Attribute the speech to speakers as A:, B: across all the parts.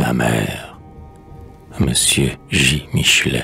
A: ma mère, Monsieur J. Michelet.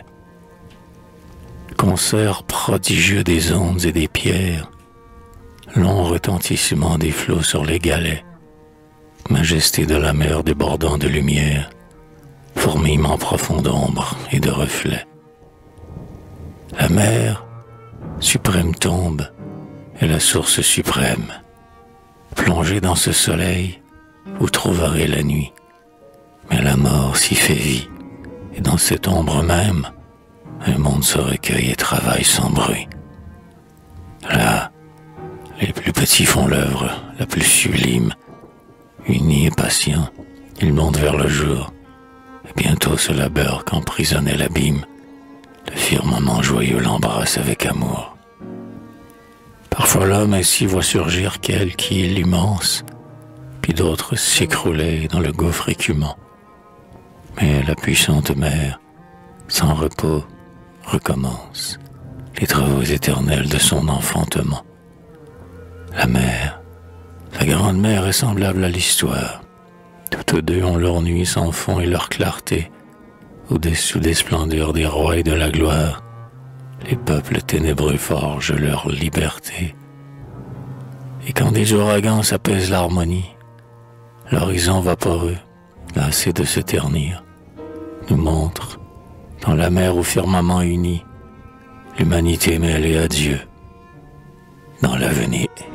A: Concert prodigieux des ondes et des pierres, long retentissement des flots sur les galets, majesté de la mer débordant de lumière, fourmillement profond d'ombre et de reflets. La mer, suprême tombe, est la source suprême. Plongez dans ce soleil, vous trouverez la nuit. Mais la mort s'y fait vie, et dans cette ombre même, un monde se recueille et travaille sans bruit. Là, les plus petits font l'œuvre la plus sublime. Unis et patients, ils montent vers le jour, et bientôt ce labeur qu'emprisonnait l'abîme, le firmament joyeux l'embrasse avec amour. Parfois l'homme ainsi voit surgir quelque île immense, puis d'autres s'écrouler dans le gouffre écumant. Mais la puissante mer, sans repos, recommence les travaux éternels de son enfantement. La mer, la grande mer est semblable à l'histoire. Toutes deux ont leur nuit sans fond et leur clarté. Au-dessous des splendeurs des rois et de la gloire, les peuples ténébreux forgent leur liberté. Et quand des ouragans s'apaisent l'harmonie, l'horizon vaporeux, lassé de se ternir, nous montre, dans la mer au firmament uni, l'humanité mêlée à Dieu, dans l'avenir.